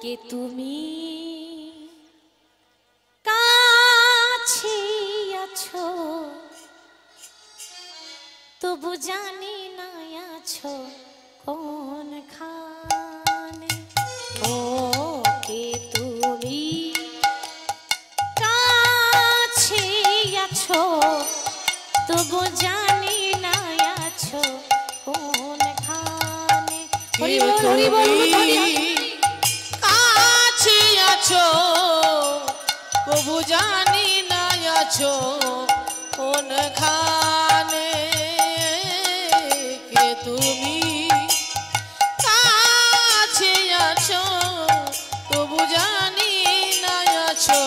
কে তুমি কাছে আছো তবু জানি না আছো কোনখানে। ও কে তুমি কাছে আছো তবু জানি না আছো কোনখানে। হরি বল হরি বল কাছে আছো তবু জানি না আছো কোনখানে। কে তুমি কাছে আছো তবু জানি না আছো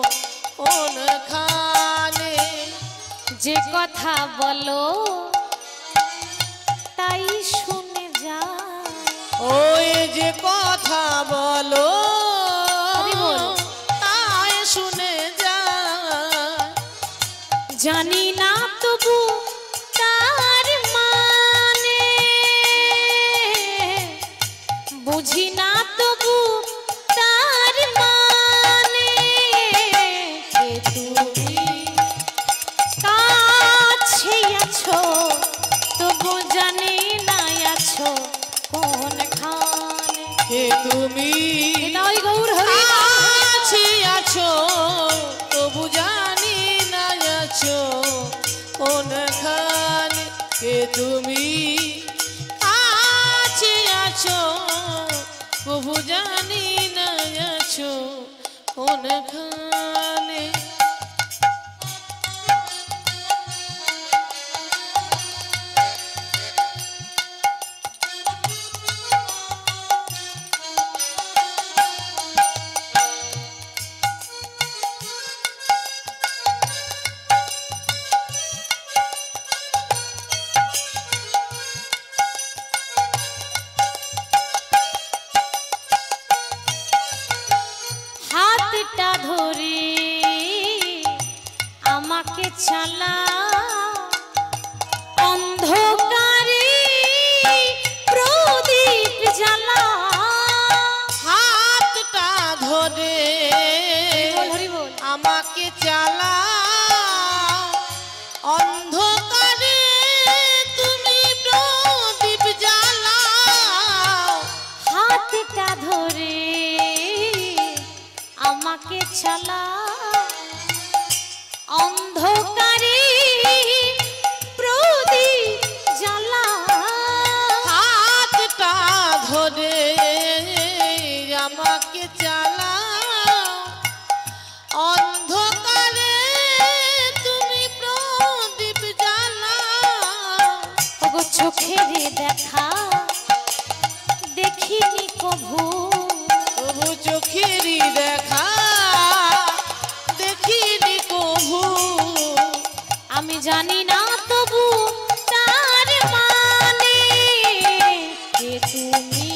কোনখানে। যে কথা বলো তাই শুনে যা। ওই যে কথা বলো তাই শুনে যা। জানি না তবু তার মানে, বুঝি না তবু তার মানে। কে তুমি কাছে আছো তবু জানি না আছো কোনখানে। কে তুমি নিতাই গৌর হরি কাছে আছো তবু জানি না আছো কোনখানে। কে তুমি কাছে আছো তবু জানি না আছো কোনখানে। হাতটা ধরে আমাকে চালা অন্ধকারে প্রদীপ জ্বালা। হাতটা ধরে আমাকে চালা অন্ধকারে তুমি প্রদীপ জ্বালাও। হাতটা ধরে আমাকে চালা অন্ধকারে প্রদীপ জ্বালা। হাতটা ধরে আমাকে চালা অন্ধকারে তুমি প্রদীপ জ্বালাও। ওগো চোখেরে দেখা দেখিনি কভু, তবু চোখেরই দেখা দেখিনি কভু। আমি জানি না তবু তার মানে। কে তুমি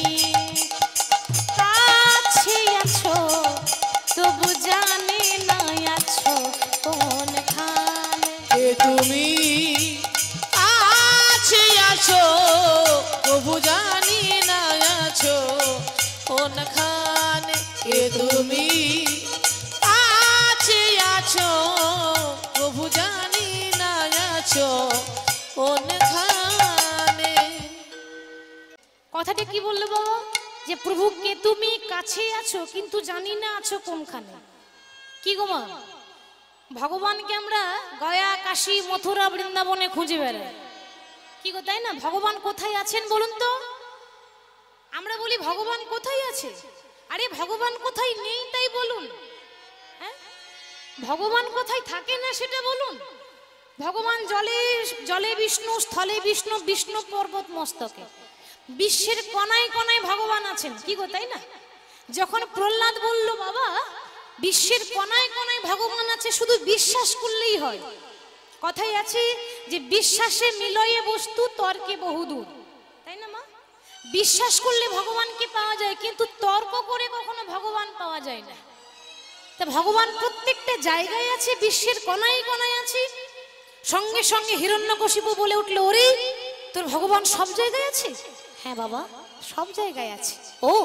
কাছে আছো তবু জানি না আছো কোনখানে। কে তুমি কাছে আছো তবু জানি না আছো কোনখানে। কে তুমি কাছে আছো তবু জানি না আছো কোনখানে। কথাটা কি বললো বাবা? যে প্রভুকে তুমি কাছে আছো কিন্তু জানি না আছো কোনখানে। কি গো মা, ভগবানকে আমরা গয়া কাশী মথুরা বৃন্দাবনে খুঁজে বেড়াই, কি গো তাই না? ভগবান কোথায় আছেন বলুন তো? আমরা বলি ভগবান কোথায় আছে। আরে ভগবান কোথায় নেই তাই বলুন। হ্যাঁ, ভগবান কোথায় থাকে না সেটা বলুন। ভগবান জলে জলে বিষ্ণু, স্থলে বিষ্ণু, বিষ্ণু পর্বত মস্তকে, বিশ্বের কণায় কণায় ভগবান আছেন। কি গো তাই না? যখন প্রহ্লাদ বলল বাবা বিশ্বের কণায় কণায় ভগবান আছে, শুধু বিশ্বাস করলেই হয়। কথাই আছে যে বিশ্বাসে মিলয়ে বস্তু তর্কে বহুদূর, তাই না মা? বিশ্বাস করলে ভগবানকে পাওয়া যায়, কিন্তু তর্ক করে কখনো ভগবান পাওয়া যায় না। তা ভগবান প্রত্যেকটা জায়গায় আছে, বিশ্বের কণায় কণায় আছে। সঙ্গে সঙ্গে হিরণ্যকশিপু বলে উঠল, ওরে তোর ভগবান সব জায়গায় আছে? হ্যাঁ বাবা, সব জায়গায় আছে। ও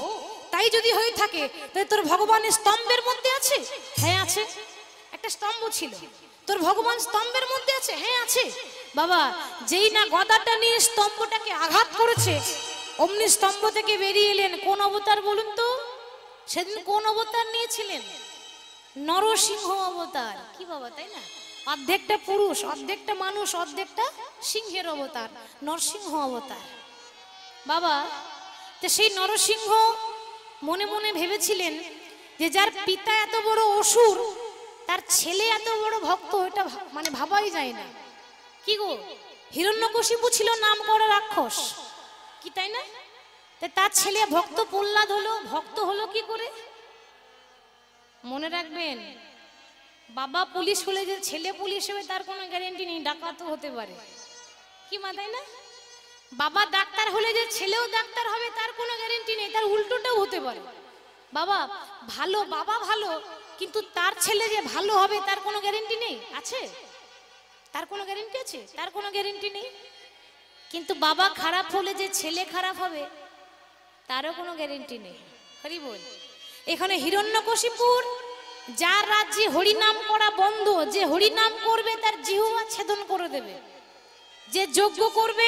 তাই যদি হয়ে থাকে তাহলে তোর ভগবানের স্তম্ভের মধ্যে আছে? হ্যাঁ আছে। একটা স্তম্ভ ছিল, তোর ভগবান স্তম্ভের মধ্যে আছে? হ্যাঁ আছে। বাবা, যেই না গদাটা নিয়ে স্তম্ভটাকে আঘাত করেছে, অমনি স্তম্ভ থেকে বেরিয়ে এলেন কোন অবতার বলুন তো? সেদিন কোন অবতার নিয়েছিলেন? নরসিংহ অবতার। কি বাবা, তাই না? অর্ধেকটা পুরুষ, অর্ধেকটা মানুষ, অর্ধেকটা সিংহের অবতার, নরসিংহ অবতার। বাবা, তো সেই নরসিংহ মনে মনে ভেবেছিলেন যে যার পিতা এত বড় অসুর, তার ছেলে এত বড় ভক্ত, এটা মানে ভাবাই যায় না। কি গো, হিরণ্যকশিপু ছিল নাম করা রাক্ষস, কি তাই না? তার ছেলে ভক্ত প্রহ্লাদ হলো, ভক্ত হলো কি করে? মনে রাখবেন, বাবা পুলিশ হলে যে ছেলে পুলিশ হবে তার কোনো গ্যারেন্টি নেই, ডাকাতও হতে পারে। কি মা, তাই না? বাবা ডাক্তার হলে যে ছেলেও ডাক্তার হবে তার কোনো গ্যারেন্টি নেই, তার উল্টোটাও হতে পারে। বাবা ভালো, বাবা ভালো, কিন্তু তার ছেলে যে ভালো হবে তার কোনো গ্যারেন্টি নেই। আছে? তার কোনো গ্যারেন্টি আছে? তার কোনো গ্যারেন্টি নেই। কিন্তু বাবা খারাপ হলে যে ছেলে খারাপ হবে তারও কোনো গ্যারেন্টি নেই। হরি বল। এখানে হিরণ্যকশিপুর, যার রাজ্যে হরিনাম করা বন্ধ, যে হরিনাম করবে তার জিহ্বা ছেদন করে দেবে, যে যজ্ঞ করবে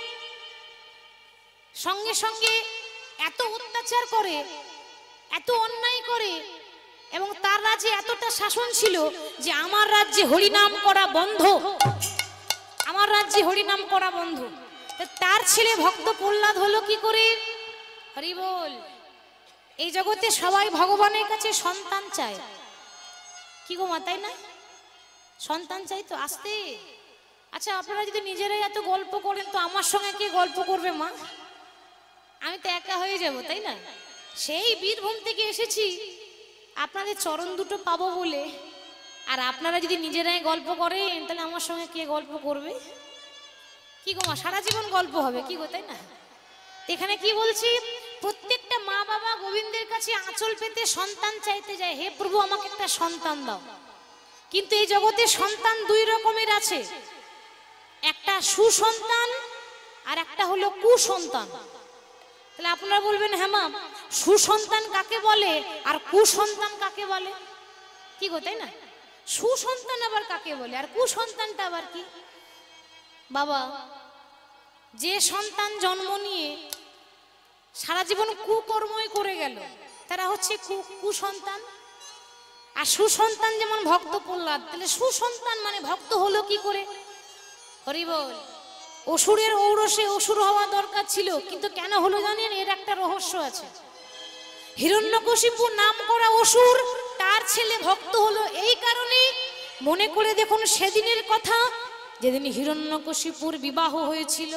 সঙ্গে সঙ্গে এত অত্যাচার করে, এত অন্যায় করে, এবং তার রাজ্যে এতটা শাসন ছিল যে আমার রাজ্যে হরিনাম করা বন্ধ, আমার রাজ্যে হরিনাম করা বন্ধ। তার ছেলে ভক্ত প্রহ্লাদ হলো কি করে? হরি বল। এই জগতে সবাই ভগবানের কাছে সন্তান চায়। কি গো মা, তাই না? সন্তান চাই তো। আসতে, আচ্ছা আপনারা যদি নিজেরাই এত গল্প করেন তো আমার সঙ্গে কে গল্প করবে মা? আমি তো একা হয়ে যাব, তাই না? সেই বীরভূম থেকে এসেছি আপনাদের চরণ দুটো পাবো বলে, আর আপনারা যদি নিজেরাই গল্প করেন তাহলে আমার সঙ্গে কে গল্প করবে? কি গো মা, সারা জীবন গল্প হবে। কি গো, তাই না? এখানে কি বলছি, প্রত্যেকটা মা বাবা গোবিন্দের কাছে আঁচল পেতে সন্তান চাইতে যায়, হে প্রভু আমাকে একটা সন্তান দাও। কিন্তু এই জগতে সন্তান দুই রকমের আছে, একটা সুসন্তান আর একটা হলো কুসন্তান। তাহলে আপনারা বলবেন, হ্যাঁ মা, সুসন্তান কাকে বলে আর কুসন্তান কাকে বলে? কি গো, তাই না? সুসন্তান আবার কাকে বলে আর কুসন্তানটা আবার কি? বাবা, যে সন্তান জন্ম নিয়ে সারা জীবন কুকর্মই করে গেল তারা হচ্ছে কুসন্তান। আর সুসন্তান যেমন ভক্ত প্রহ্লাদ, তাহলে সুসন্তান মানে ভক্ত হলো কি করে? হরি বল। অসুরের ঔরসে অসুর হওয়া দরকার ছিল, কিন্তু কেন হলো জানেন? এর একটা রহস্য আছে। হিরণ্যকশিপু নাম করা অসুর, তার ছেলে ভক্ত হলো এই কারণে। মনে করে দেখুন সেদিনের কথা, যেদিন হিরণ্যকশিপুর বিবাহ হয়েছিল,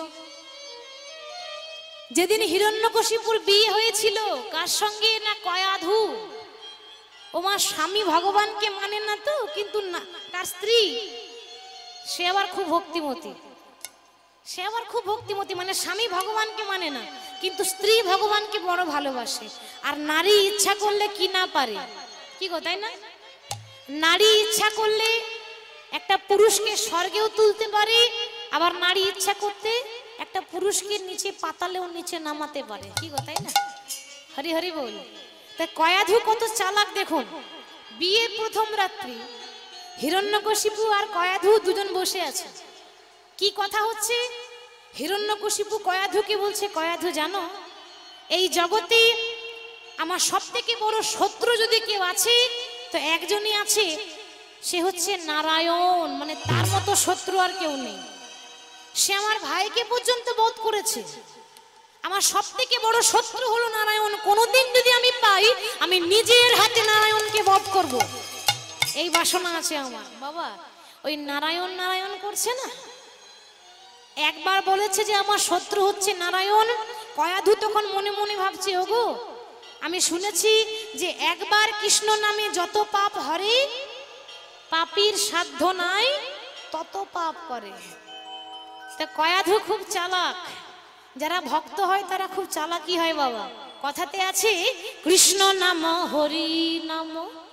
যেদিন হিরণ্যকশিপুর বিয়ে হয়েছিল, কার সঙ্গে না? কয়াধু। ওমার স্বামী ভগবানকে মানে না তো, কিন্তু না, তার স্ত্রী সে আবার খুব ভক্তিমতী, সে আবার খুব ভক্তিমতী, মানে স্বামী ভগবানকে মানে না কিন্তু স্ত্রী ভগবানকে বড় ভালোবাসে। আর নারী ইচ্ছা করলে কি না পারে? কি গো, তাই না? নারী ইচ্ছা করলে একটা পুরুষকে স্বর্গেও তুলতে পারে, আবার নারী ইচ্ছা করতে একটা পুরুষকে নিচে পাতালেও নিচে নামাতে পারে। কি গো, তাই না? হরি হরি বল। তাই কয়াধু কত চালাক দেখুন। বিয়ের প্রথম রাত্রি হিরণ্যকশিপু আর কয়াধু দুজন বসে আছে, কি কথা হচ্ছে? হিরণ্যকশিপু কয়াধুকে বলছে, কয়াধু জানো, এই জগতে আমার সব থেকে বড় শত্রু যদি কেউ আছে তো একজনই আছে, সে হচ্ছে নারায়ণ। মানে তার মতো শত্রু আর কেউ নেই। সে আমার ভাইকে পর্যন্ত বধ করেছে। আমার সব থেকে বড় শত্রু হলো নারায়ণ। কোনোদিন যদি আমি পাই, আমি নিজের হাতে নারায়ণকে বধ করব, এই বাসনা আছে আমার। বাবা, ওই নারায়ণ নারায়ণ করছে না, একবার বলেছে যে আমার শত্রু হচ্ছে নারায়ণ। কয়াধু তখন মনে মনে ভাবছে, ওগো আমি শুনেছি যে একবার কৃষ্ণ নামে যত পাপ হরে, পাপীর সাধ্য নাই তত পাপ করে। তা কয়াধু খুব চালাক, যারা ভক্ত হয় তারা খুব চালাকি হয় বাবা। কথাতে আছে, কৃষ্ণ নাম হরি নাম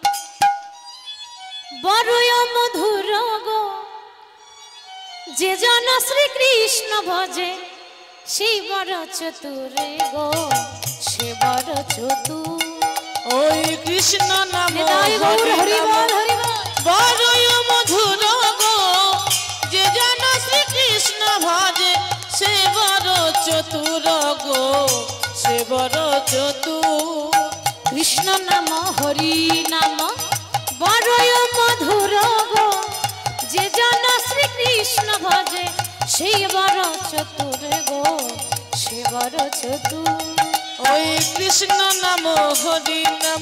বড়ই মধুর গো, যে জন শ্রীকৃষ্ণ ভজে সেই বড় চতুর গো, সে বড় চতুর। ওই কৃষ্ণ নাম নিতাই গৌর হরি বল হরি বল। বড়ই মধুর গো, যে জন শ্রীকৃষ্ণ ভজে সে বড় চতুর গো, সে বড় চতুর। কৃষ্ণ নাম হরি নাম বড়ই মধুর গো, যে জন শ্রীকৃষ্ণ ভজে সেই বড় চতুর গো, সে বড় চতুর। ওই কৃষ্ণ নাম হরি নাম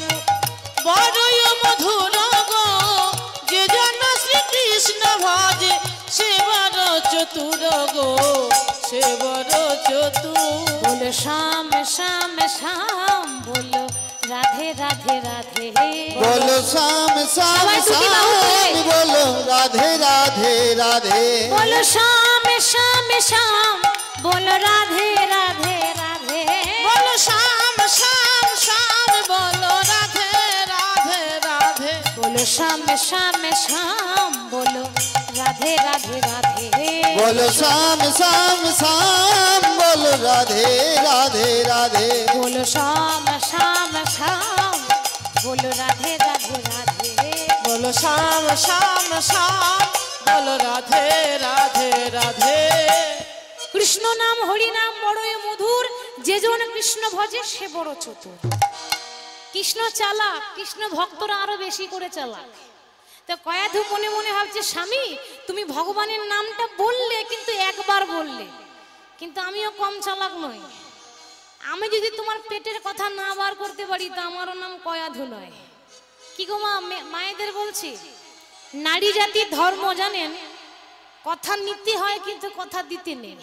বড়ই মধুর গো, যে জন শ্রীকৃষ্ণ ভজে সে বড় চতুর গো, সে বড় চতুর। বলো শ্যাম শ্যাম শ্যাম, বলো রাধে রাধে রাধে, बोलो श्याम श्याम সবাই দুটি বাহু তুলে। श्याम बोलो राधे राधे राधे বলো শ্যাম শ্যাম শ্যাম, বলো রাধে রাধে রাধে, বলো শ্যাম শ্যাম শ্যাম, বলো রাধে রাধে রাধে। বলো শ্যাম শ্যাম শ্যাম, বলো রাধে রাধে রাধে, बोलो श्याम श्याम श्याम बोलो राधे राधे राधे বলো শ্যাম শ্যাম শ্যাম, বলো রাধে রাধে রাধে। বলো শ্যাম শ্যাম শ্যাম, বলো রাধে রাধে রাধে। কৃষ্ণ নাম হরি নাম বড়ই মধুর, যে জন কৃষ্ণ ভজে সে বড় চতুর। কৃষ্ণ চালাক, কৃষ্ণ ভক্তরা আরো বেশি করে চালাক। তো কয়াধু মনে মনে ভাবছে, স্বামী তুমি ভগবানের নামটা বললে কিন্তু একবার বললে, কিন্তু আমিও কম চালাক নই। আমি যদি তোমার পেটের কথা না বার করতে পারি তা আমারও নাম কয়াধু নয়। কি গো মা, মায়েদের বলছি, নারী জাতির ধর্ম জানেন, কথা নিতে হয় কিন্তু কথা দিতে নেই।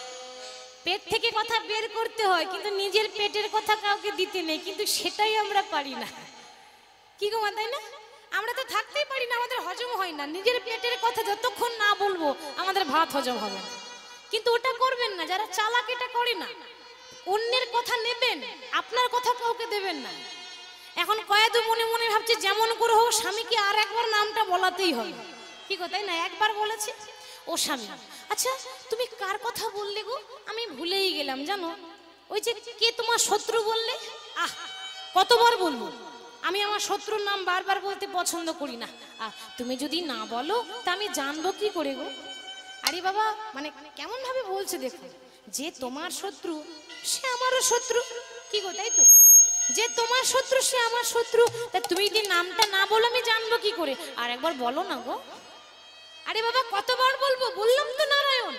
পেট থেকে কথা বের করতে হয় কিন্তু নিজের পেটের কথা কাউকে দিতে নেই, কিন্তু সেটাই আমরা পারি না। কি গো মা, তাই না? আমরা তো থাকতেই পারি না, আমাদের হজম হয় না। নিজের পেটের কথা যতক্ষণ না বলবো আমাদের ভাত হজম হবে না। কিন্তু ওটা করবেন না, যারা চালাক এটা করে না। অন্যের কথা নেবেন, আপনার কথা কাউকে দেবেন না। এখন কয়েদু মনে মনে ভাবছে যেমন করে হোক স্বামীকে আর একবার নামটা বলাতেই হবে। কি গো, তাই না? একবার বলেছে, ও স্বামী আচ্ছা তুমি কার কথা বললে গো? আমি ভুলেই গেলাম জানো, ওই যে কে তোমার শত্রু বললে। আহ কতবার বলবো, আমি আমার শত্রুর নাম বারবার বলতে পছন্দ করি না। তুমি যদি না বলো তা আমি জানবো কি করে গো? আরে বাবা, মানে কেমন ভাবে বলছে দেখো, যে তোমার শত্রু সে আমারও শত্রু। কি গো, তাই তো? যে তোমার শত্রু সে আমার শত্রু, তা তুমি যদি নামটা না বলো আমি জানবো কি করে? আর একবার বলো না গো। আরে বাবা কতবার বলবো, বললাম তো নারায়ণ,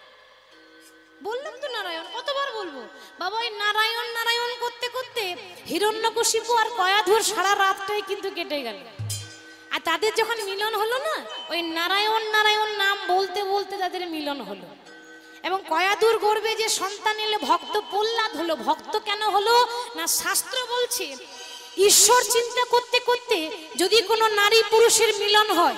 বললাম তো নারায়ণ, কতবার বলবো? বাবা ওই নারায়ণ নারায়ণ করতে করতে হিরণ্যকশিপু আর কয়াধুর সারা রাতটাই কিন্তু কেটে গেল। আর তাদের যখন মিলন হলো না, ওই নারায়ণ নারায়ণ নাম বলতে বলতে তাদের মিলন হলো। এবং কয়াধুর গর্ভে যে সন্তান এলো ভক্ত প্রহ্লাদ হলো। ভক্ত কেন হলো না, শাস্ত্র বলছে ঈশ্বর চিন্তা করতে করতে যদি কোনো নারী পুরুষের মিলন হয়,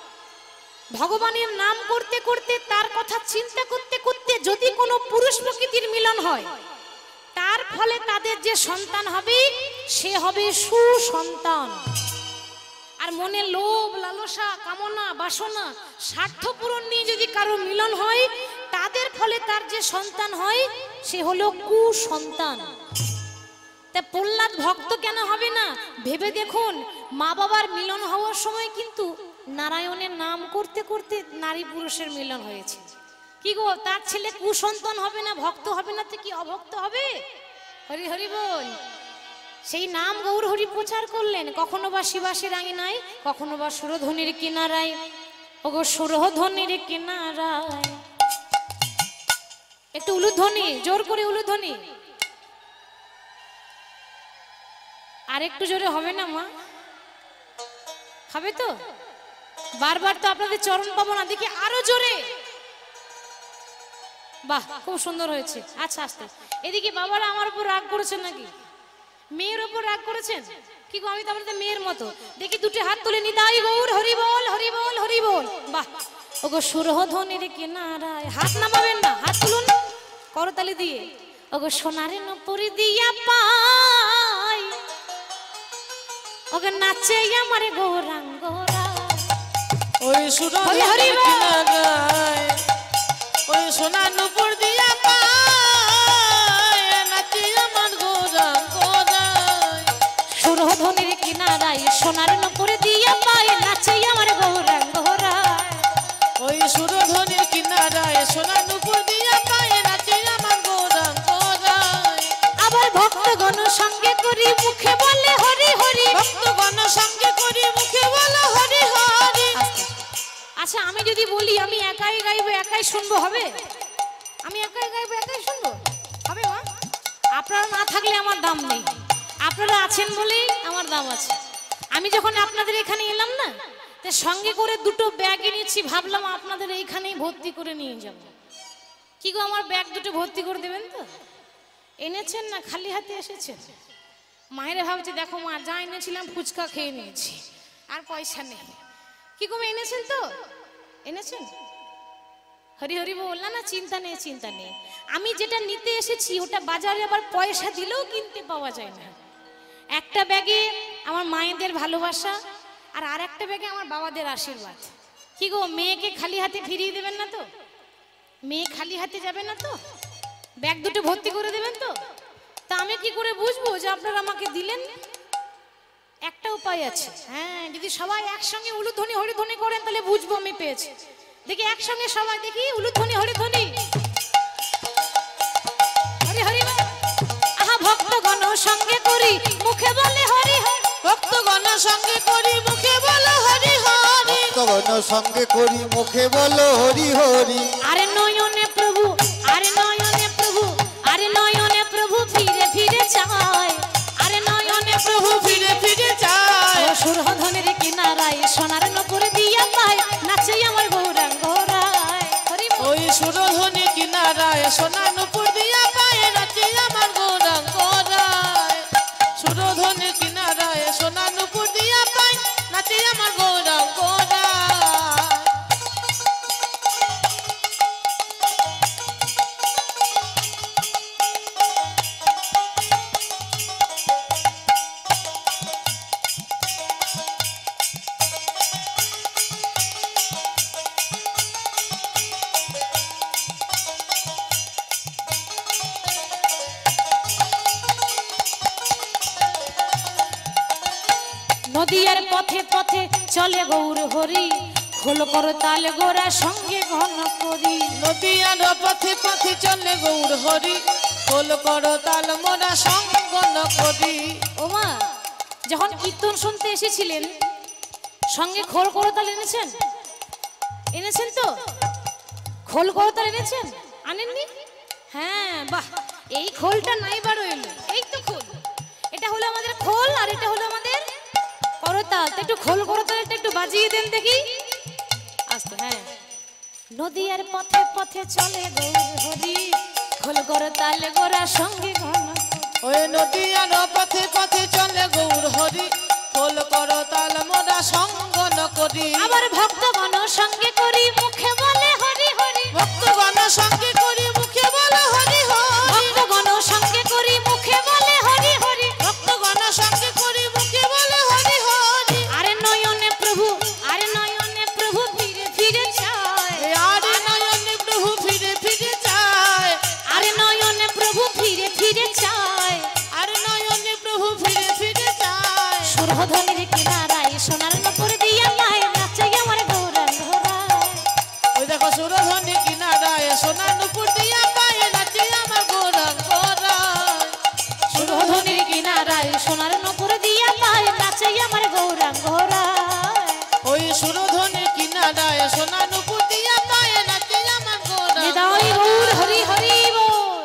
ভগবানের নাম করতে করতে তার কথা চিন্তা করতে করতে যদি কোনো পুরুষ প্রকৃতির মিলন হয়, তার ফলে তাদের যে সন্তান হবে সে হবে সুসন্তান। আর মনে লোভ লালসা কামনা বাসনা স্বার্থ পূরণ নিয়ে যদি কারো মিলন হয়, তাদের ফলে তার যে সন্তান হয় সে হলো কুসন্তান। তা প্রহ্লাদ ভক্ত কেন হবে না? ভেবে দেখুন, মা বাবার মিলন হওয়ার সময় কিন্তু নারায়ণের নাম করতে করতে নারী পুরুষের মিলন হয়েছে। কি গো, তার ছেলে কুসন্তান হবে না, ভক্ত হবে না তো কি অভক্ত হবে? হরি হরি বল। সেই নাম গৌর হরি প্রচার করলেন, কখনো বা শিবাসের আঙিনায়, কখনো বা সুরধ্বনির কিনারায়। ওগো সুরধ্বনির কিনারায়, একটু উলুধ্বনি, জোর করে উলুধ্বনি। আর একটু জোরে হবে না মা? হবে তো? বারবার তো আপনাদের চরণ পাবো না, দেখি আরো জোরে। বাহ, খুব সুন্দর হয়েছে। আচ্ছা আস্তে। এদিকে বাবারা আমার উপর রাগ করেছেন নাকি? মেয়ের উপর রাগ করেছেন? কি গো, আমি তো আপনাদের মেয়ের মতো। দেখি দুটি হাত তুলে নিতাই গৌর হরি বল হরি বল হরি বল। বাহ, ওগো সুরধ্বনির কিনারায়, হাত নামাবেন না, হাত তুলুন করতালি দিয়ে। ওগো সোনারে নপুরি দিয়া পাই, ওগো নাচে আমার গৌরাঙ্গরা। ওই সুরধ্বনির কিনারায়, ওই সোনা নূপুর দিয়া পায়, নাচে আমার গৌরাঙ্গরায়। নদীর কিনারায় সোনার নপুর দিয়া পায় নাচে আমার গৌরাঙ্গ রায়। ওই সুরধনের কিনারায় সোনা নুপুর দিয়া পায়ে নাচে আমার গৌরাঙ্গ রায়। আবার ভক্তগণ সঙ্গে করি মুখে বলে হরি হরি। ভক্তগণ সঙ্গে করি মুখে বলো হরি হরি। আচ্ছা আমি যদি বলি আমি একাই গাইবো একাই শুনবো হবে? আমি একাই গাইবো একাই শুনবো হবে মা? আপনারা না থাকলে আমার দাম নেই, আপনারা আছেন বলেই আমার দাম আছে। আমি যখন আপনাদের এখানে এলাম না, তো সঙ্গে করে দুটো ব্যাগ এনেছি, ভাবলাম আপনাদের এইখানেই ভর্তি করে নিয়ে যাব। কি গো আমার ব্যাগ দুটো ভর্তি করে দেবেন তো? এনেছেন না খালি হাতে এসেছেন? মায়ের ভাবছে দেখো মা যা এনেছিলাম ফুচকা খেয়ে নিয়েছি, আর পয়সা নেই। কি গো এনেছেন তো? এনেছেন? হরি হরি বললা না, চিন্তা নেই চিন্তা নেই। আমি যেটা নিতে এসেছি ওটা বাজারে আবার পয়সা দিলেও কিনতে পাওয়া যায় না। একটা ব্যাগে আমার মায়েদের ভালোবাসা, আর আরেকটা ব্যাগে আমার বাবাদের আশীর্বাদ। কি গো মেয়েকে খালি হাতে ফিরিয়ে দেবেন না তো? মেয়ে খালি হাতে যাবে না তো? ব্যাগ দুটো ভর্তি করে দেবেন তো? তা আমি কি করে বুঝবো যে আপনারা আমাকে দিলেন? একটা উপায় আছে, হ্যাঁ, যদি সবাই একসঙ্গে উলুধ্বনি হরিধ্বনি করেন তাহলে বুঝবো আমি পেয়েছি। দেখি একসঙ্গে সবাই দেখি উলুধ্বনি হরিধ্বনি। হরি হরি বল। আহা ভক্তগণ সঙ্গে করি মুখে বলে হরি হরি। ভক্তগণ সঙ্গে করি মুখে বলো হরি হরি। ভক্তগণ সঙ্গে করি মুখে বলো হরি হরি। আরে নয়নে প্রভু, আরে নয়নে প্রভু, আরে নয়নে প্রভু ফিরে ফিরে চায়। আরে নয়নে প্রভু ফিরে ফিরে যায়। সুরধনের কিনারায় সোনার নপুর দিয়া পায় নাচে আমার গৌরাঙ্গ রায়। হরি বল। ওই সুরধনের কিনারায় সোনা নুপুর দিয়া পায়ে নাচে আমার গৌরাঙ্গ রায়। সুরধনের কিনারায় সোনা নুপুর দিয়া পায় নাচে আমার গৌরাঙ্গ রায়। নদীয়ার পথে পথে চলে গৌর হরি, খোল কর তাল গোরা সঙ্গে ঘন করি। নদিয়ার পথে পথে চলে গৌর হরি, খোল করো তাল মোরা সঙ্গন করি। ওমা যখন কীর্তন শুনতে এসেছিলেন সঙ্গে খোল করতাল এনেছেন? এনেছেন তো? খোল করতাল এনেছেন? আনেননি? হ্যাঁ বাহ, এই খোলটা নাই বার হইল। এই তো খোল, এটা হলো আমাদের খোল আর এটা হলো আমাদের করতাল। তো একটু খোল করতালটা একটু বাজিয়ে দেন দেখি আস্তে। হ্যাঁ, নদীয়ার পথে পথে চলে গৌর হরি, খোল করতাল গোরা সঙ্গে ঘন করি। ওই নদিয়ার পথে পথে চলে গৌর হরি, খোল করো তাল মোরা সঙ্গন করি। আবার ভক্তগণ সঙ্গে করি মুখে বলে হরি হরি। ভক্তগণ সঙ্গে করি মুখে বলো হরি হরি। ভক্তগণ সঙ্গে করি মুখে বলে হরি হরি। ভক্তগণ সঙ্গে করি মুখে বলো হরি হরি। আরে নয়নে প্রভু, আরে নয়নে প্রভু ফিরে ফিরে চায়। আরে নয়নে প্রভু ফিরে ফিরে যায়। আরে নয়নে প্রভু ফিরে ফিরে চায়। আরে নয়নে প্রভু ফিরে ফিরে যায়। সুরধনের কিনারায় সোনার নপুর দিয়া পায় নাচে আমার গৌরাঙ্গ রায়। ওই দেখো সুরধনের কিনারায় সোনা নুপুর দিয়া পায়ে নাচে আমার গৌরাঙ্গ রায়। সুরধনের কিনারায় সোনার নপুর দিয়া পায় নাচে আমার গৌরাঙ্গ রায়। ওই সুরধনের কিনারায় সোনা নুপুর দিয়া পায়ে নাচে আমার গৌরাঙ্গ নিতাই গৌর হরি হরি বল।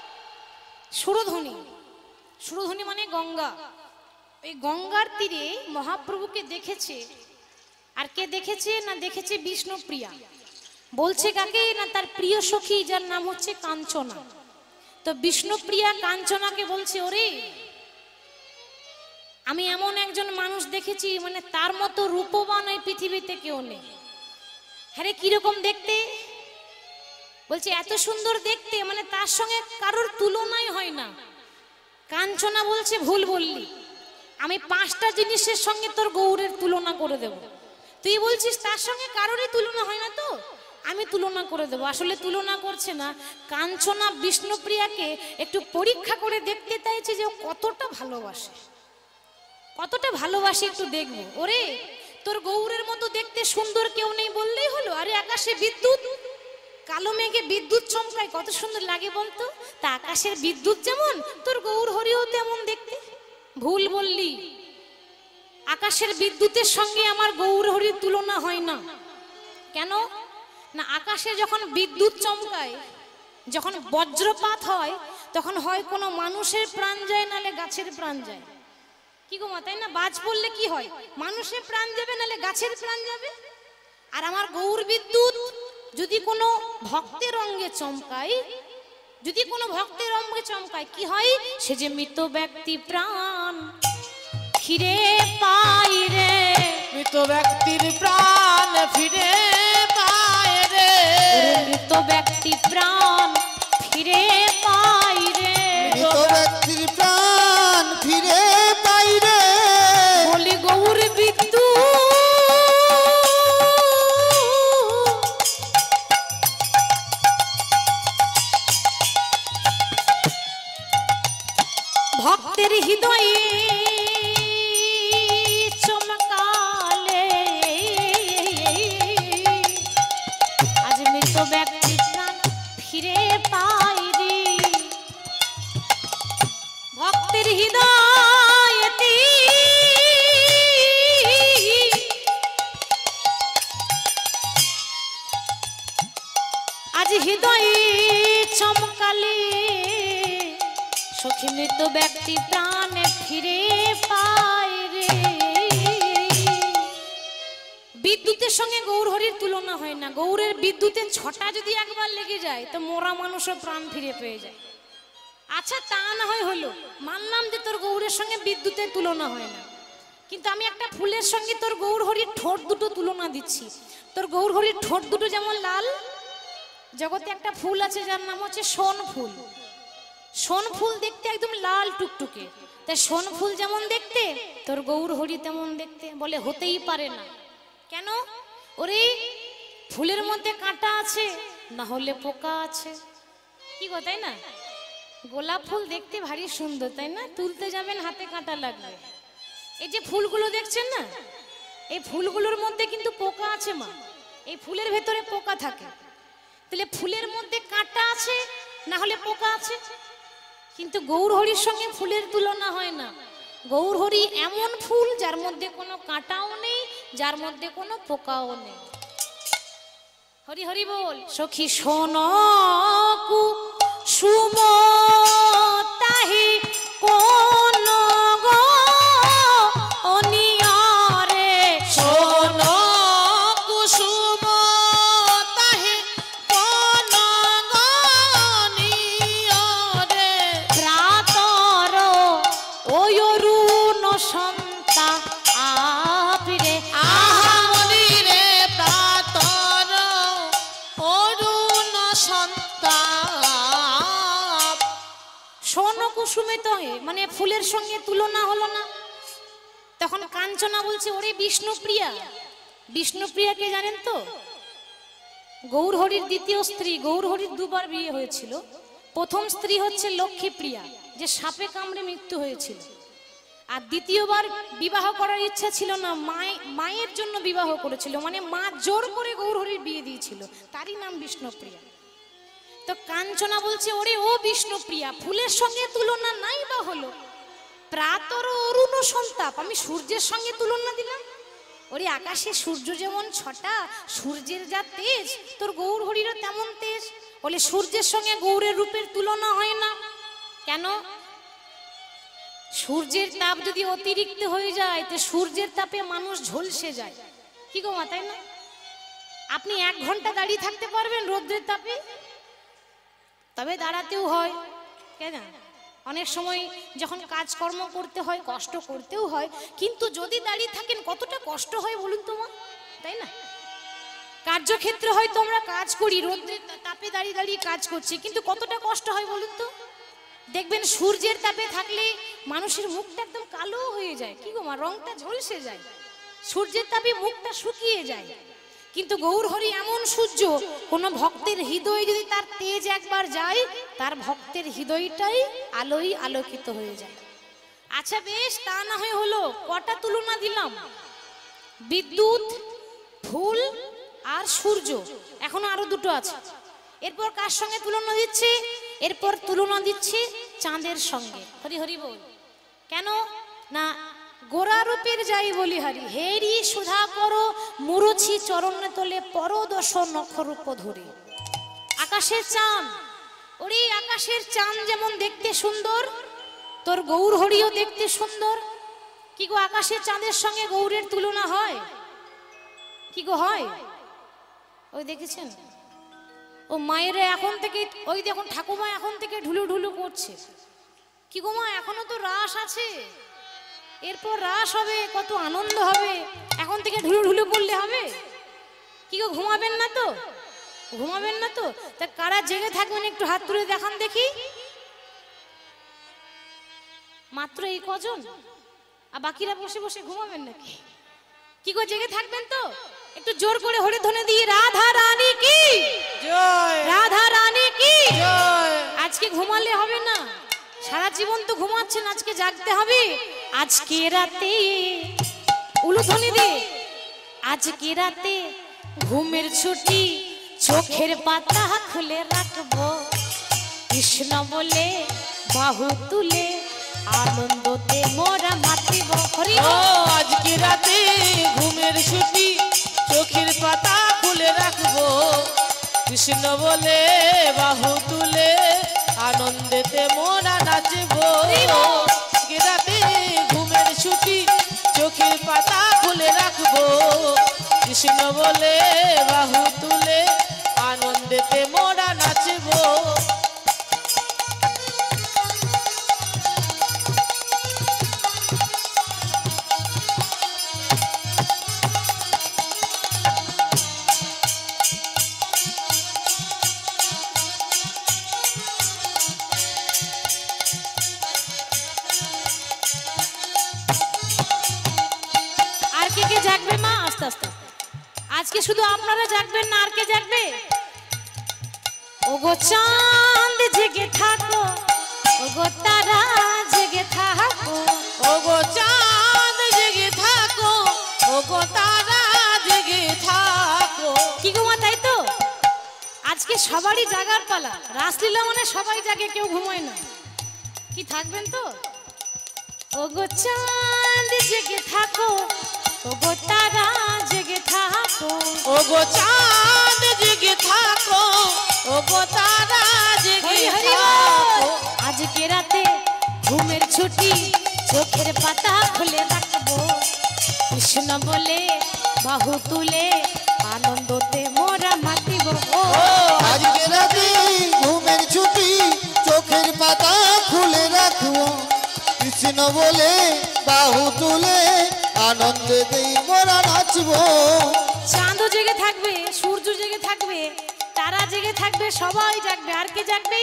সুরধ্বনি, সুরধ্বনি মানে গঙ্গা। এই গঙ্গার তীরে মহাপ্রভুকে দেখেছে, আর কে দেখেছে না দেখেছে বিষ্ণুপ্রিয়া। বলছে কাকে না তার প্রিয় সখী যার নাম হচ্ছে কাঞ্চনা। তো বিষ্ণুপ্রিয়া কাঞ্চনাকে বলছে ওরে আমি এমন একজন মানুষ দেখেছি মানে তার মতো রূপবান এই পৃথিবীতে কেউ নেই। হ্যাঁ কিরকম দেখতে? বলছে এত সুন্দর দেখতে মানে তার সঙ্গে কারোর তুলনাই হয় না। কাঞ্চনা বলছে ভুল বললি, আমি 5টা জিনিসের সঙ্গে তোর গৌরের তুলনা করে দেব। তুই বলছিস তার সঙ্গে কারোরই তুলনা হয় না, তো আমি তুলনা করে দেবো। আসলে তুলনা করছে না, কাঞ্চনা বিষ্ণুপ্রিয়াকে একটু পরীক্ষা করে দেখতে চাইছে যে ও কতটা ভালোবাসে, কতটা ভালোবাসি একটু দেখবো। ওরে তোর গৌরের মতো দেখতে সুন্দর কেউ নেই বললেই হলো। আরে আকাশে বিদ্যুৎ, কালো মেঘে বিদ্যুৎ চমকায়, কত সুন্দর লাগে বলতো। তা আকাশের বিদ্যুৎ যেমন, তোর গৌর হরিও তেমন দেখতে। ভুল বললি, আকাশের বিদ্যুতের সঙ্গে আমার গৌর হরির তুলনা হয় না। কেন না, আকাশে যখন বিদ্যুৎ চমকায়, যখন বজ্রপাত হয়, তখন হয় কোনো মানুষের প্রাণ যায়, নালে গাছের প্রাণ যায়। কি গো মা, তাই না? বাজ পড়লে কি হয়, মানুষের প্রাণ যাবে নালে গাছের প্রাণ যাবে। আর আমার গৌর বিদ্যুৎ যদি কোনো ভক্তের অঙ্গে চমকায়, যদি কোনো ভক্তের অঙ্গে চমকায়, কি হয়, সে যে মৃত ব্যক্তি প্রাণ ফিরে পাই রে। মৃত ব্যক্তির প্রাণ ফিরে পায় রে। মৃত ব্যক্তি প্রাণ ফিরে পাই রে। মৃত ব্যক্তির প্রাণ ফিরে পাই রে। বলি গৌর বিদ্যুৎ ভক্তের হৃদয়ে চমকালে, আজ মৃত ব্যক্তি প্রাণ ফিরে পাই রে। ভক্তের হৃদয়েতে আজ হৃদয়ে চমকালে, সখী মৃত ব্যক্তি প্রাণে ফিরে পায় রে। বিদ্যুতের সঙ্গে গৌর হরির তুলনা হয় না। গৌরের বিদ্যুতের ছটা যদি একবার লেগে যায়, তো মোরা মানুষও প্রাণ ফিরে পেয়ে যায়। আচ্ছা তা না হয় হলো, মানলাম যে তোর গৌরের সঙ্গে বিদ্যুতের তুলনা হয় না, কিন্তু আমি একটা ফুলের সঙ্গে তোর গৌর হরির ঠোঁট দুটো তুলনা দিচ্ছি। তোর গৌর হরির ঠোঁট দুটো যেমন লাল, জগতে একটা ফুল আছে যার নাম হচ্ছে সোন ফুল। সোন ফুল দেখতে একদম লাল টুকটুকে, তাই সোন ফুল যেমন দেখতে, তোর গৌর হরি তেমন দেখতে। বলে হতেই পারে না। কেন? ওরে ফুলের মধ্যে কাঁটা আছে, না হলে পোকা আছে। কি গো, তাই না? গোলাপ ফুল দেখতে ভারী সুন্দর, তাই না? তুলতে যাবেন হাতে কাঁটা লাগবে। এই যে ফুলগুলো দেখছেন না, এই ফুলগুলোর মধ্যে কিন্তু পোকা আছে মা। এই ফুলের ভেতরে পোকা থাকে। তাহলে ফুলের মধ্যে কাঁটা আছে, না হলে পোকা আছে। কিন্তু গৌর হরির সঙ্গে ফুলের তুলনা হয় না। গৌর হরি এমন ফুল যার মধ্যে কোনো কাঁটাও নেই, যার মধ্যে কোনো পোকাও নেই। হরি হরি বল। সখী সোনকু সুমতাহি কোন গো অনিয়ারে। শোন কুসুম তাহে কোন গনিয়রে। প্রাতর অয়রুণ সন্তা আপিরে। আহা মনিরে প্রাতর অরুণ সন্তাপ। সোন কুসুমে তো মানে ফুলের সঙ্গে তুলনা হলো না। তখন কাঞ্চনা বলছে, ওরে বিষ্ণুপ্রিয়া। বিষ্ণুপ্রিয়াকে জানেন তো? গৌর হরির দ্বিতীয় স্ত্রী। গৌর হরির দুবার বিয়ে হয়েছিল। প্রথম স্ত্রী হচ্ছে লক্ষ্মীপ্রিয়া, যে সাপে কামড়ে মৃত্যু হয়েছিল। আর দ্বিতীয়বার বিবাহ করার ইচ্ছা ছিল না, মায়ের জন্য বিবাহ করেছিল। মানে মা জোর করে গৌর হরির বিয়ে দিয়েছিল, তারই নাম বিষ্ণুপ্রিয়া। তো কাঞ্চনা বলছে, ওরে ও বিষ্ণুপ্রিয়া, ফুলের সঙ্গে তুলনা নাই বা হলো, প্রাতর অরুণ সন্তাপ, আমি সূর্যের সঙ্গে তুলনা দিলাম। ওরে আকাশে সূর্য যেমন ছটা, সূর্যের যা তেজ, তোর গৌর হরিরও তেমন তেজ। বলে সূর্যের সঙ্গে গৌরের রূপের তুলনা হয় না। কেন? সূর্যের তাপ যদি অতিরিক্ত হয়ে যায়, তো সূর্যের তাপে মানুষ ঝলসে যায়। কি গো মা, তাই না? আপনি 1 ঘন্টা দাঁড়িয়ে থাকতে পারবেন রোদ্রের তাপে? তবে দাঁড়াতেও হয়, কেন? অনেক সময় যখন কাজকর্ম করতে হয়, কষ্ট করতেও হয়। কিন্তু যদি দাঁড়িয়ে থাকেন, কতটা কষ্ট হয় বলুন তো মা, তাই না? কার্যক্ষেত্রে হয়তো আমরা কাজ করি, রোদ্রের তাপে দাঁড়িয়ে দাঁড়িয়ে কাজ করছি, কিন্তু কতটা কষ্ট হয় বলুন তো। দেখবেন সূর্যের তাপে থাকলে মানুষের মুখটা একদম কালো হয়ে যায়। কি গো মা, রংটা ঝলসে যায়। সূর্যের তাপে মুখটা শুকিয়ে যায়। কিন্তু গৌর হরি এমন সূর্য, কোন ভক্তের হৃদয়ে যদি তার তেজ একবার যায়, তার ভক্তের হৃদয়টাই আলোয় আলোকিত হয়ে যায়। আচ্ছা বেশ, তা না হয়ে হলো, কটা তুলনা দিলাম? বিদ্যুৎ, ফুল আর সূর্য, এখনো আরো দুটো আছে। এরপর কার সঙ্গে তুলনা দিচ্ছি? এরপর তুলনা দিচ্ছি চাঁদের সঙ্গে। হরি হরি বল। কেন না, গোরা রূপের যাই বলি হারি, হেরি সুধা করো মুরুছি চরণে তোলে পরদশ নক্ষরূপ ধরে। আকাশের চাঁদ, ওরে আকাশের চাঁদ যেমন দেখতে সুন্দর, তোর গৌর হরিও দেখতে সুন্দর। কি গো, আকাশের চাঁদের সঙ্গে গৌরের তুলনা হয়? কি গো হয়? ওই দেখেছেন, ও মায়েরা এখন থেকে, ওই দেখুন ঠাকুমা এখন থেকে ঢুলু ঢুলু করছে। কি গো মা, এখনো তো রাস আছে, এরপর রাস হবে, কত আনন্দ হবে, এখন থেকে ঢুলু ঢুলু করলে হবে? কি গো, ঘুমাবেন না তো? ঘুমাবেন না তো? তা কারা জেগে থাকবেন একটু হাত তুলে দেখান দেখি। মাত্র এই কজন, আর বাকিরা বসে বসে ঘুমাবেন নাকি? কি গো, জেগে থাকবেন তো? একটু জোর করে হরি ধ্বনি দিয়ে রাধা রানী কি জয়, রাধা রানী কি জয়। আজকে ঘুমালে হবে না, সারা জীবন তো ঘুমাচ্ছেন, আজকে জাগতে হবে। আজকে রাতে উলুধ্বনি দে, আজকে রাতে ঘুমের ছুটি, চোখের পাতা খুলে রাখবো, কৃষ্ণ বলে বাহু তুলে আনন্দতে মোরা মাতিব। হরি ও আজকে রাতে ঘুমের ছুটি, চোখের পাতা খুলে রাখবো, কৃষ্ণ বলে বাহু তুলে আনন্দেতে মোরা নাচবো। আজকে রাতে ঘুমের ছুটি, চোখের পাতা খুলে রাখবো, কৃষ্ণ বলে বাহু তুলে আনন্দেতে মোরা নাচবো। আর কে কে জাগবে মা? আস্তে আস্তে, আজকে শুধু আপনারা জাগবেন না, আর কে জাগবে? ওগো চাঁদ জেগে থাকো, ওগো তারা জেগে থাকো, ওগো চাঁদ জেগে থাকো, ওগো তারা জেগে থাকো। কি গো মা, তাই তো? আজকে সবারই জাগার পালা, রাসলীলা মানে সবাই জাগে, কেউ ঘুমায় না। কি থাকবেন তো? ওগো চাঁদ জেগে থাকো, ওগো তারা জেগে থাকো, ওগো চাঁদ জেগে থাকো, ওগো তারা জেগে হরি হরি থাকো। বল। আজকে রাতে ঘুমের ছুটি, চোখের পাতা খুলে রাখবো, কৃষ্ণ বলে বাহু তুলে আনন্দতে মোরা মাতিব। ও আজকে রাতে ঘুমের ছুটি, চোখের পাতা খুলে রাখবো, কৃষ্ণ বলে বাহু তুলে আনন্দে দেই মোরা নাচবো। চাঁদও জেগে থাকবে, সূর্য জেগে থাকবে, তারা জেগে থাকবে, সবাই জাগবে। আর কে জাগবে?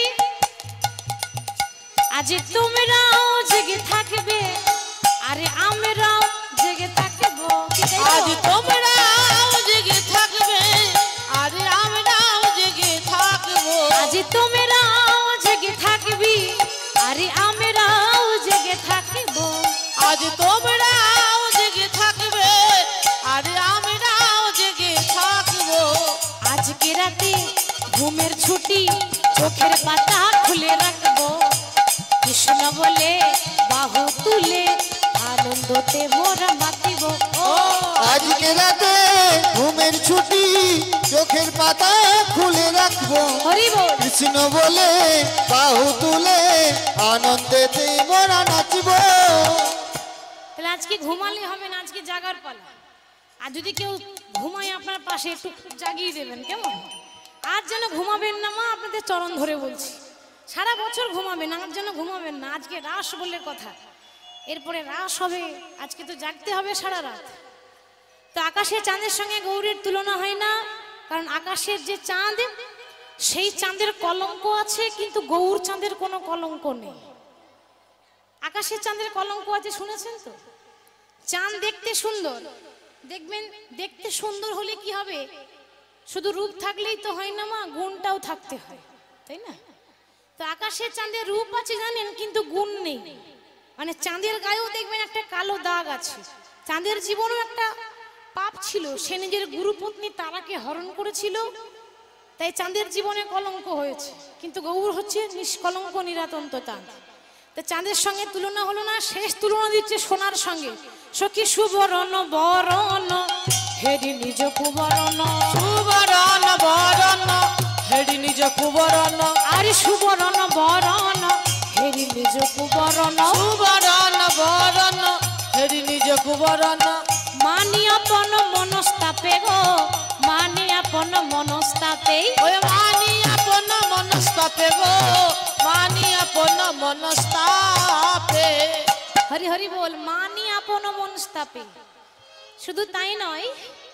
আজ তোমরাও জেগে থাকবে, আরে আমরাও জেগে থাকবো। কি তাই তো? আজ তোমরাও জেগে থাকবে, আরে আমরাও জেগে থাকবো। আজ তোমরাও জেগে থাকবি, আরে আমরাও জেগে থাকবো। আজ তোমরাও জেগে থাকবে, আরে আমরাও জেগে থাকবো। আজকে রাতে ঘুমের ছুটি, চোখের পাতা খুলে রাখবো, কৃষ্ণ বলে বাহু তুলে আনন্দতে মোরা মাতিব। ও আজকে রাতে ঘুমের ছুটি, চোখের পাতা খুলে রাখবো, হরি বল। কৃষ্ণ বলে বাহু তুলে আনন্দে দেই মোরা নাচবো। তাহলে আজকে ঘুমালে হবে না, আজকে জাগার পালা। আর যদি কেউ ঘুমায় আপনার পাশে, একটু জাগিয়ে দেবেন, কেমন? আজ যেন ঘুমাবেন না মা, আপনাদের চরণ ধরে বলছি, সারা বছর ঘুমাবেন, আজ যেন ঘুমাবেন না। আজকে রাস বলে কথা, এরপরে রাস হবে, আজকে তো জাগতে হবে সারা রাত। তো আকাশের চাঁদের সঙ্গে গৌরীর তুলনা হয় না, কারণ আকাশের যে চাঁদ, সেই চাঁদের কলঙ্ক আছে, কিন্তু গৌর চাঁদের কোনো কলঙ্ক নেই। আকাশের চাঁদের কলঙ্ক আছে, শুনেছেন তো? চাঁদ দেখতে সুন্দর, দেখবেন দেখতে সুন্দর হলে কি হবে? শুধু রূপ থাকলেই তো হয় না মা, গুণটাও থাকতে হয়, তাই না? তো আকাশের চাঁদের রূপ আছে জানেন, কিন্তু গুণ নেই। মানে চাঁদের গায়েও দেখবেন একটা কালো দাগ আছে। চাঁদের জীবনেও একটা পাপ ছিল, সে নিজের গুরুপত্নী তারাকে হরণ করেছিল, তাই চাঁদের জীবনে কলঙ্ক হয়েছে। কিন্তু গৌর হচ্ছে নিষ্কলঙ্ক নিরাতন্ত চাঁদ। তো চাঁদের সঙ্গে তুলনা হলো না, শেষ তুলনা দিচ্ছে সোনার সঙ্গে। সখী সুবরণ বরণ হেরি নিজ কুবরণ, সুবরণ বরণ হেরি নিজ কুবরণ, আরে সুবরণ বরণ হেরি নিজ কুবরণ, সুবরণ বরণ হেরি নিজ কুবরণ। মানি আপন মনস্তাপে গো, মানি আপন মনস্তাপে, ওই মানি আপন মনস্তাপে গো, মানি আপন মনস্তাপে। হরি হরি বল, মানি আপন মনস্তাপে। শুধু তাই নয়,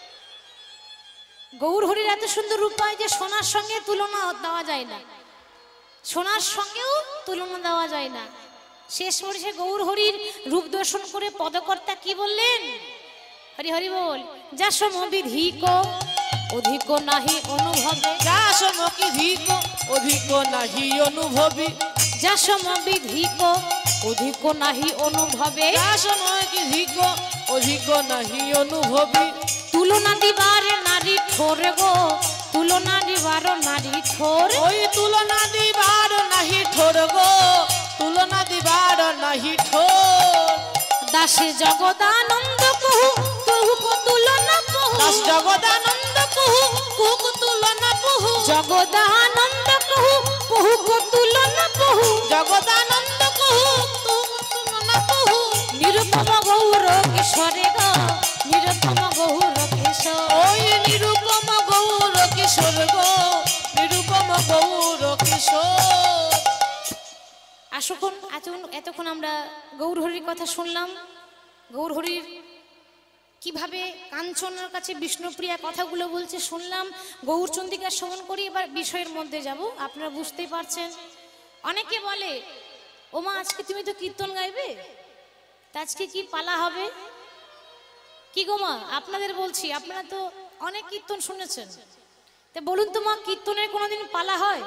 গৌর হরির এত সুন্দর উপায় যে সোনার সঙ্গে তুলনা দেওয়া যায় না, সোনার সঙ্গেও তুলনা দেওয়া যায় না। শেষ পরিশে গৌর হরির রূপ দর্শন করে পদকর্তা কি বললেন? হরি হরি বল, যা সমবিধিক অধিক নাহি অনুভবে, যা সমকি ধিক অধিক নাহি অনুভবী, যা সমবিধিক অধিক নাহি অনুভবে, যা সমকি ধিক অধিক নাহি অনুভবী। তুলনা দিবার নারী ঠোর গো, তুলনা দিবার নারী ঠোর, ওই তুলনা দিবার নাহি ঠোর গো, তুলনা দিবার নাহি ঠোর। দাসে জগদানন্দ কহু কহুক তুলনা কহু, দাস জগদানন্দ কুহু কুহু তুলনা কুহু, জগদানন্দ কহু কহুক তুলনা কহু, জগদানন্দ কুহু তুলনা কুহু। নিরুপম গৌর কিশোরে গো, নিরুপম গৌর কিশোর, ওই নিরুপম গৌর কিশোর গো, নিরুপম গৌর কিশোর। আসুন এতক্ষণ আমরা গৌর হরির কথা শুনলাম। গৌর হরির কিভাবে কাঞ্চনের কাছে বিষ্ণুপ্রিয়া কথাগুলো বলছে শুনলাম। গৌরচন্দিকা শ্রবণ করি, এবার বিষয়ের মধ্যে যাব। আপনারা বুঝতেই পারছেন, অনেকে বলে ওমা আজকে তুমি তো কীর্তন গাইবে, তা আজকে কি পালা হবে? কি গো মা, আপনাদের বলছি, আপনারা তো অনেক কীর্তন শুনেছেন, তা বলুন তো মা, কীর্তনের কোনোদিন পালা হয়?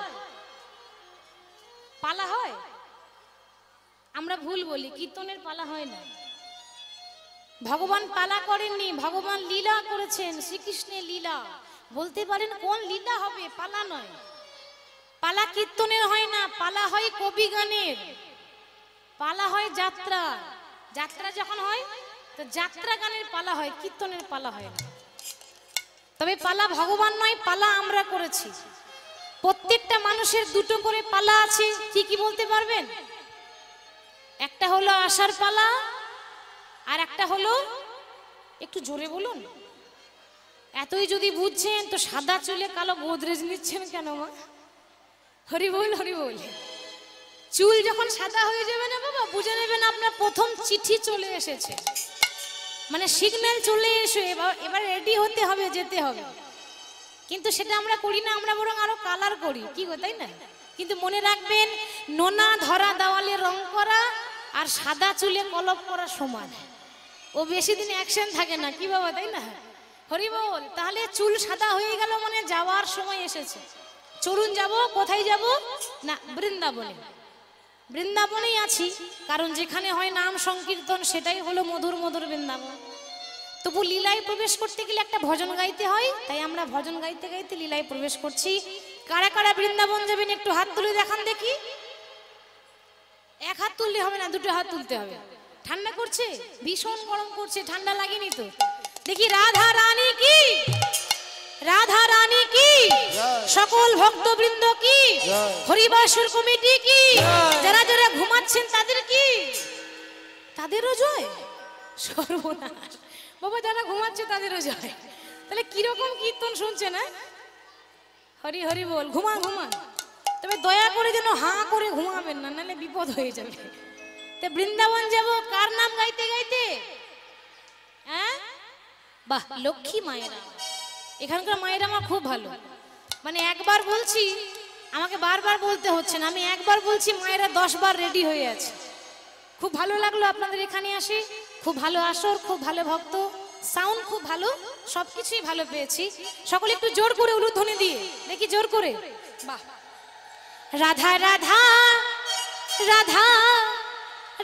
পালা হয়? আমরা ভুল বলি, কীর্তনের পালা হয় না। ভগবান পালা করেননি, ভগবান লীলা করেছেন, শ্রীকৃষ্ণের লীলা। বলতে পারেন কোন লীলা হবে? পালা নয়। পালা কীর্তনের হয় না, পালা হয় কবি গানের, পালা হয় যাত্রা। যাত্রা যখন হয় তো যাত্রা গানের পালা হয়, কীর্তনের পালা হয় না। তবে পালা ভগবান নয়, পালা আমরা করেছি। প্রত্যেকটা মানুষের দুটো করে পালা আছে, কি কি বলতে পারবেন? একটা হলো আসার পালা, আর একটা হলো, একটু জোরে বলুন, এতই যদি বুঝছেন তো সাদা চুলে কালো গোদরেজ নিচ্ছেন কেন মা? হরি বল, হরি বল। চুল যখন সাদা হয়ে যাবে না বাবা, বুঝে নেবেন আপনার প্রথম চিঠি চলে এসেছে, মানে সিগন্যাল চলে এসে এবার রেডি হতে হবে, যেতে হবে। কিন্তু সেটা আমরা করি না, আমরা বরং আরো কালার করি, কি গো তাই না? কিন্তু মনে রাখবেন, নোনা ধরা দেওয়ালে রং করা আর সাদা চুলে কলপ করা সমান, ও বেশি দিন অ্যাকশন থাকে না, কি বাবা তাই না? হরি বল। তাহলে চুল সাদা হয়ে গেল মানে যাওয়ার সময় এসেছে। চলুন যাব, কোথায় যাব না? বৃন্দাবনে। বৃন্দাবনেই আছি, কারণ যেখানে হয় নাম সংকীর্তন সেটাই হলো মধুর মধুর বৃন্দাবন। তবু লীলায় প্রবেশ করতে গেলে একটা ভজন গাইতে হয়, তাই আমরা ভজন গাইতে গাইতে লীলায় প্রবেশ করছি। কারা কারা বৃন্দাবন যাবেন একটু হাত তুলে দেখান দেখি। এক হাত তুললে হবে না, দুটো হাত তুলতে হবে। ঠান্ডা করছে, ভীষণ গরম করছে, ঠান্ডা লাগেনি তো? দেখি রাধা রানী কি, রাধা রানী কি, সকল ভক্তবৃন্দ কি, হরিবাসর কমিটি কি, যারা যারা ঘুমাচ্ছেন তাদের কি, তাদেরও জয়। সর্বনাশ বাবা, যারা ঘুমাচ্ছে তাদেরও জয়। তাহলে কিরকম কীর্তন শুনছে না? হরি হরি বল। ঘুমান ঘুমান, তবে দয়া করে যেন হাঁ করে ঘুমাবেন না, নাহলে বিপদ হয়ে যাবে। তো বৃন্দাবন যাব কার নাম গাইতে গাইতে? হ্যাঁ, বাহ, লক্ষ্মী মায়েরা। এখানকার মায়েরা আমার খুব ভালো, মানে একবার বলছি আমাকে বারবার বলতে হচ্ছে না, আমি একবার বলছি মায়েরা 10 বার রেডি হয়ে আছে। খুব ভালো লাগলো আপনাদের এখানে আসি, খুব ভালো আসর, খুব ভালো ভক্ত, সাউন্ড খুব ভালো, সবকিছুই ভালো পেয়েছি। সকলে একটু জোর করে উলুধ্বনি দিয়ে দেখি, জোর করে। বাহ। রাধা রাধা রাধা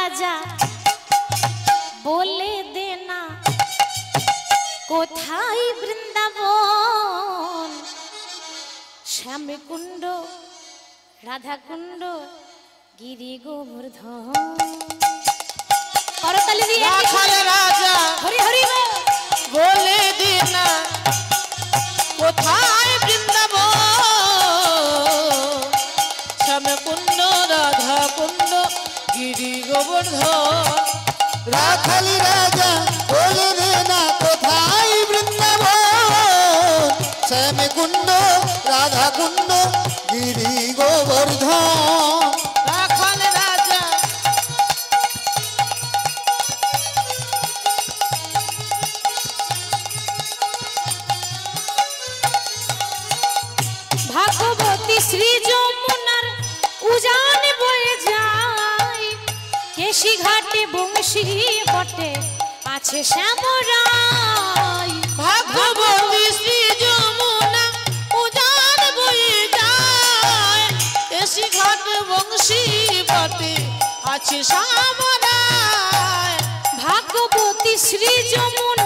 রাজা বলে দে না কোথায় বৃন্দাবন, শ্যামকুণ্ড রাধাকুণ্ড গিরি গোবর্ধন। করতালি দিয়ে রাখাল রাজা হরি হরি বল। বলে দে না কোথায় বৃন্দাবন, শ্যামকুণ্ড রাধা কুণ্ড গিরি গোবর্ধন। রাখালি রাজা বলে দে না কোথায় বৃন্দাবন, শ্যামকুণ্ড রাধা কুণ্ড গিরি গোবর্ধন। রাখাল রাজা ভাগবতী শ্রী যমুনার উজান বয়ে যায়, কেশি ঘাটে বংশী বটে আছে শ্যামরায়। ভাগবতী শ্রী যমুনা উজান বয়ে যায়, এসি ঘাট বংশী বটে আছে শ্যামরায়। ভাগবতী শ্রী যমুনা